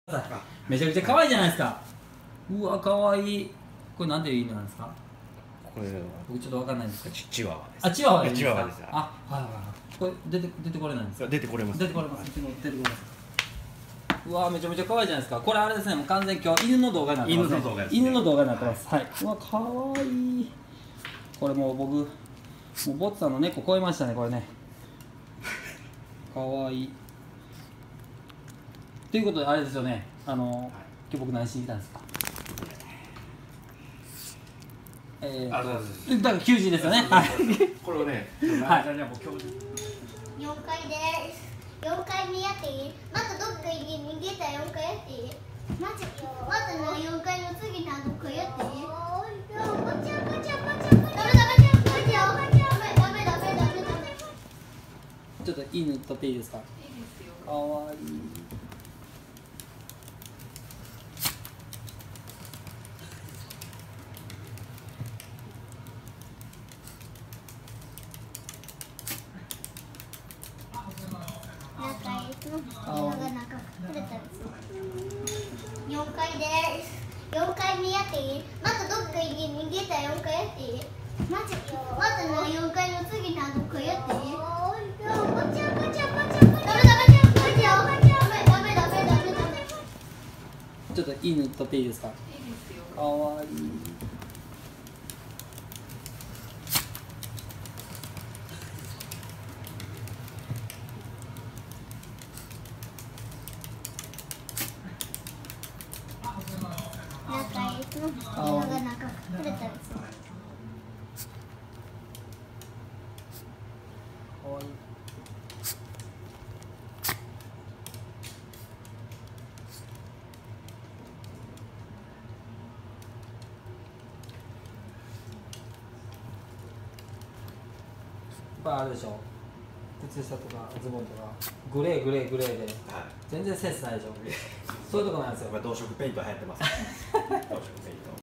めちゃくちゃ可愛いじゃないですか。うわ、可愛い。これなんていう犬なんですか。 これは僕ちょっとわかんないんですけど。 チワワです。 あ、チワワですか。 チワワです。 あ、はいはいはい。これ出てこれないんですか。 出てこれます。 出てこれます。出てこれます。うわ、めちゃめちゃ可愛いじゃないですか。これあれですね、もう完全に今日犬の動画になってますね。犬の動画ですね。犬の動画になってます。はい。うわ、可愛い。これもう僕、もうボッツさんの猫超えましたね、これね。可愛い。ということであれですよね。今日僕何しに来たんですか。だから90ですよね。 これをね、 はい。 4階です。4階見やっていい？またどっか逃げた4階やっていい？またの4階の次のどっかやっていい？ ちょっと犬撮っていいですか？いいですよ。かわいい。 4階です。4階見やっていい？またどっか逃げた4階やっていい？またの4階の次のどっかやっていい？ ちょっと犬撮っていいですか？いいですよ。かわいい。やっぱあれでしょ、靴下とかズボンとかグレーで、全然センスないでしょ。そういうとこなんですよ。 同色ペイント流行ってます。同色ペイント。